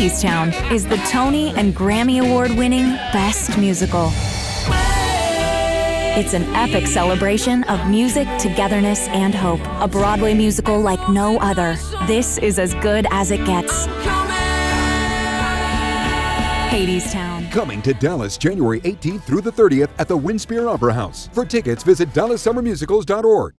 Hadestown is the Tony and Grammy Award-winning Best Musical. It's an epic celebration of music, togetherness, and hope. A Broadway musical like no other. This is as good as it gets. Hadestown. Coming to Dallas January 18th through the 30th at the Winspear Opera House. For tickets, visit DallasSummerMusicals.org.